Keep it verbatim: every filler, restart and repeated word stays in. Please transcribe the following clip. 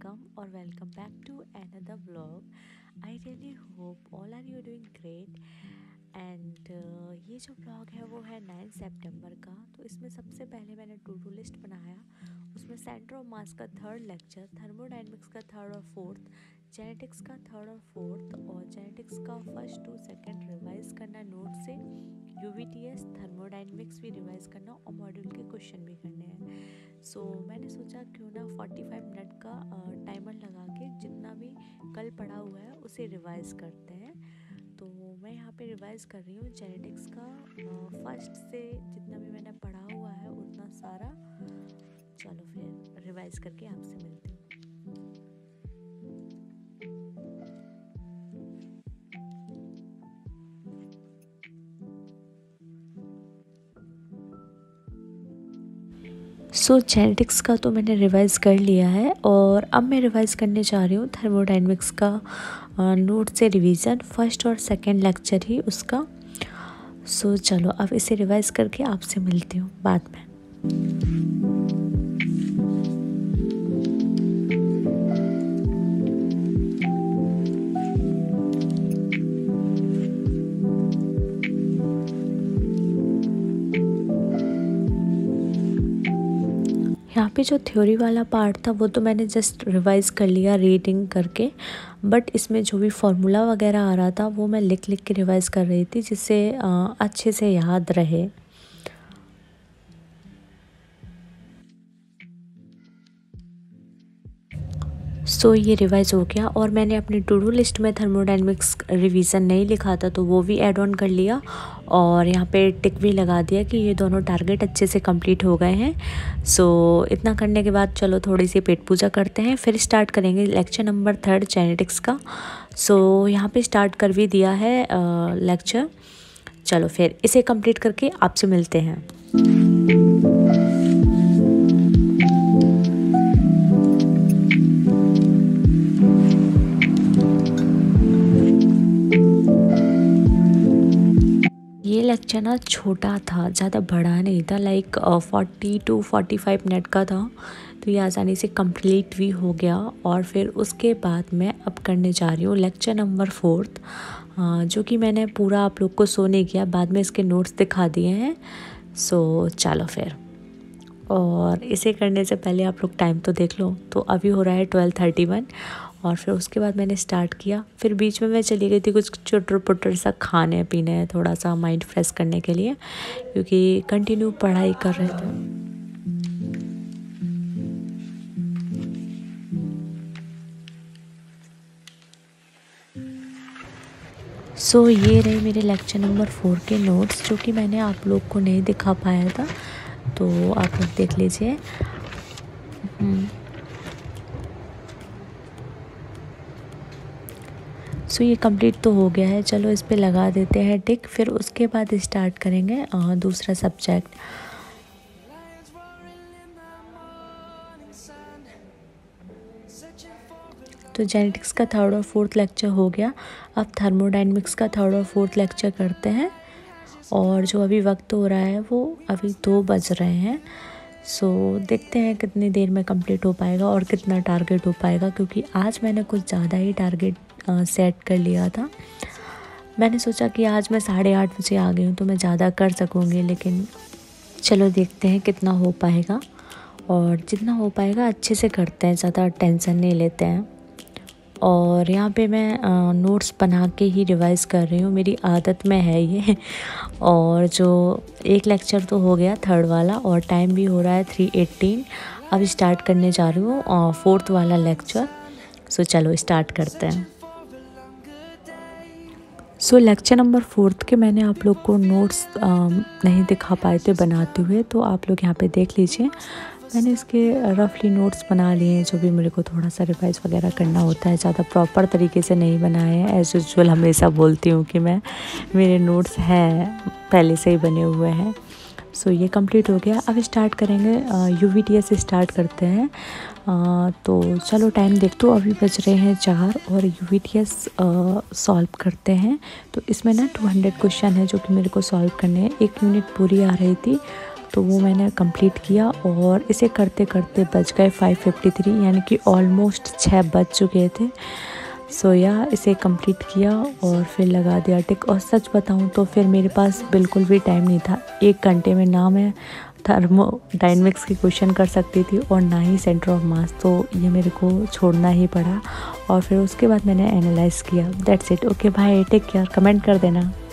welcome or welcome back to another vlog. I really hope all are you doing great. And ये जो blog है वो है nine सितंबर का। तो इसमें सबसे पहले मैंने टू डू लिस्ट बनाया। उसमें सेंटर ऑफ मास का थर्ड लेक्चर, थर्मोडायनेमिक्स का थर्ड और फोर्थ, जेनेटिक्स का थर्ड और फोर्थ और जेनेटिक्स का फर्स्ट टू सेकंड रिवाइज करना नोट से, यूवीटीएस थर्मोडायनेमिक्स भी रिवाइज करना और मॉड्यूल के क्वेश्चन भी करने हैं। सो so, मैंने सोचा क्यों ना पैंतालीस मिनट का टाइमर लगा के जितना भी कल पढ़ा हुआ है उसे रिवाइज करते हैं। तो मैं यहाँ पे रिवाइज कर रही हूँ जेनेटिक्स का फर्स्ट से जितना भी मैंने पढ़ा हुआ है उतना सारा। चलो फिर रिवाइज करके आपसे मिलती हूँ। सो so, जेनेटिक्स का तो मैंने रिवाइज़ कर लिया है और अब मैं रिवाइज़ करने जा रही हूँ थर्मोडायनेमिक्स का नोट से रिवीजन, फर्स्ट और सेकंड लेक्चर ही उसका। सो so, चलो अब इसे रिवाइज़ करके आपसे मिलती हूँ बाद में। यहाँ पे जो थ्योरी वाला पार्ट था वो तो मैंने जस्ट रिवाइज़ कर लिया रीडिंग करके, बट इसमें जो भी फॉर्मूला वगैरह आ रहा था वो मैं लिख लिख के रिवाइज़ कर रही थी जिससे अच्छे से याद रहे। सो so, ये रिवाइज़ हो गया और मैंने अपनी टू डू लिस्ट में थर्मोडायनेमिक्स रिवीजन नहीं लिखा था तो वो भी ऐड ऑन कर लिया और यहाँ पे टिक भी लगा दिया कि ये दोनों टारगेट अच्छे से कंप्लीट हो गए हैं। सो so, इतना करने के बाद चलो थोड़ी सी पेट पूजा करते हैं, फिर स्टार्ट करेंगे लेक्चर नंबर थर्ड जेनेटिक्स का। सो so, यहाँ पे स्टार्ट कर भी दिया है लेक्चर। चलो फिर इसे कंप्लीट करके आपसे मिलते हैं। ये लेक्चर ना छोटा था, ज़्यादा बड़ा नहीं था, like forty to forty five minute का था, तो ये आसानी से कंप्लीट भी हो गया। और फिर उसके बाद मैं अब करने जा रही हूँ लेक्चर नंबर फोर्थ, जो कि मैंने पूरा आप लोग को शो नहीं किया, बाद में इसके नोट्स दिखा दिए हैं। सो चलो फिर, और इसे करने से पहले आप लोग टाइम तो देख लो। तो अभी हो रहा है ट्वेल्व थर्टी वन और फिर उसके बाद मैंने स्टार्ट किया। फिर बीच में मैं चली गई थी कुछ चुटर पुटर सा खाने पीने, थोड़ा सा माइंड फ्रेश करने के लिए, क्योंकि कंटिन्यू पढ़ाई कर रहे थे। सो so, ये रहे मेरे लेक्चर नंबर फोर के नोट्स जो कि मैंने आप लोग को नहीं दिखा पाया था, तो आप लोग देख लीजिए। सो so, ये कंप्लीट तो हो गया है, चलो इस पे लगा देते हैं टिक। फिर उसके बाद स्टार्ट करेंगे आ, दूसरा सब्जेक्ट। तो जेनेटिक्स का थर्ड और फोर्थ लेक्चर हो गया। अब थर्मोडायनेमिक्स का थर्ड और फोर्थ लेक्चर करते हैं। और जो अभी वक्त हो रहा है वो अभी दो बज रहे हैं। सो so, देखते हैं कितनी देर में कंप्लीट हो पाएगा और कितना टारगेट हो पाएगा, क्योंकि आज मैंने कुछ ज़्यादा ही टारगेट सेट कर लिया था। मैंने सोचा कि आज मैं साढ़े आठ बजे आ गई हूँ तो मैं ज़्यादा कर सकूँगी, लेकिन चलो देखते हैं कितना हो पाएगा, और जितना हो पाएगा अच्छे से करते हैं, ज़्यादा टेंशन नहीं लेते हैं। और यहाँ पे मैं आ, नोट्स बना के ही रिवाइज़ कर रही हूँ, मेरी आदत में है ये। और जो एक लेक्चर तो हो गया थर्ड वाला और टाइम भी हो रहा है थ्री एटीन। अब स्टार्ट करने जा रही हूँ फोर्थ वाला लेक्चर। सो चलो स्टार्ट करते हैं। सो लेक्चर नंबर फोर्थ के मैंने आप लोग को नोट्स नहीं दिखा पाए थे बनाते हुए, तो आप लोग यहाँ पे देख लीजिए। मैंने इसके रफली नोट्स बना लिए हैं, जो भी मेरे को थोड़ा सा रिवाइज वगैरह करना होता है, ज़्यादा प्रॉपर तरीके से नहीं बनाए हैं। एज यूजुअल हमेशा बोलती हूँ कि मैं मेरे नोट्स हैं पहले से ही बने हुए हैं। सो ये कंप्लीट हो गया। अब स्टार्ट करेंगे, यूवीटीएस स्टार्ट करते हैं। आ, तो चलो टाइम देख, तो अभी बज रहे हैं चार और यूवीटीएस सॉल्व करते हैं। तो इसमें ना टू हंड्रेड क्वेश्चन है जो कि मेरे को सॉल्व करने हैं। एक यूनिट पूरी आ रही थी तो वो मैंने कंप्लीट किया और इसे करते करते बज गए फाइव फिफ्टी थ्री, यानी कि ऑलमोस्ट छः बज चुके थे। सो या इसे कंप्लीट किया और फिर लगा दिया टिक। और सच बताऊं तो फिर मेरे पास बिल्कुल भी टाइम नहीं था। एक घंटे में ना मैं थर्मोडायनेमिक्स की क्वेश्चन कर सकती थी और ना ही सेंटर ऑफ मास, तो ये मेरे को छोड़ना ही पड़ा। और फिर उसके बाद मैंने एनालाइज किया। That's it. Okay bye, take care. Comment कर देना।